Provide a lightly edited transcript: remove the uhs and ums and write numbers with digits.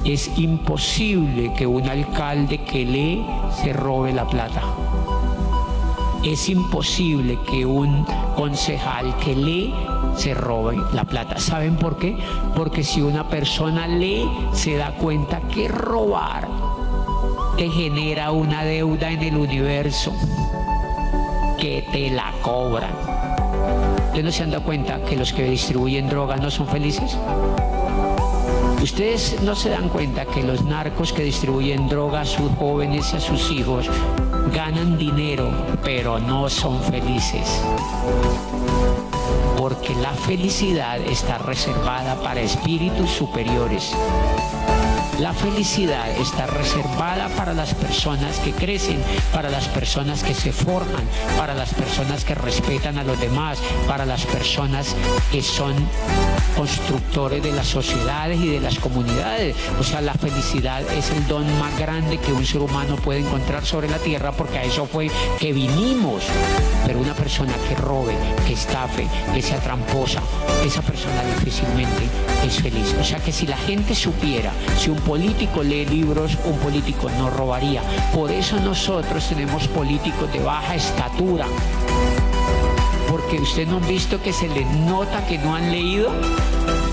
Es imposible que un alcalde que lee se robe la plata. Es imposible que un concejal que lee se robe la plata. ¿Saben por qué? Porque si una persona lee, se da cuenta que robar te genera una deuda en el universo que te la cobran. ¿Ustedes no se han dado cuenta que los que distribuyen drogas no son felices? ¿Ustedes no se dan cuenta que los narcos que distribuyen droga a sus jóvenes y a sus hijos ganan dinero, pero no son felices? Porque la felicidad está reservada para espíritus superiores. La felicidad está reservada para las personas que crecen, para las personas que se forjan, para las personas que respetan a los demás, para las personas que son constructores de las sociedades y de las comunidades. O sea, la felicidad es el don más grande que un ser humano puede encontrar sobre la tierra, porque a eso fue que vinimos. Pero una persona que robe, que estafe, que sea tramposa, esa persona difícilmente es feliz. O sea que si la gente supiera, si un político lee libros, un político no robaría. Por eso nosotros tenemos políticos de baja estatura. Porque ustedes no han visto que se les nota que no han leído.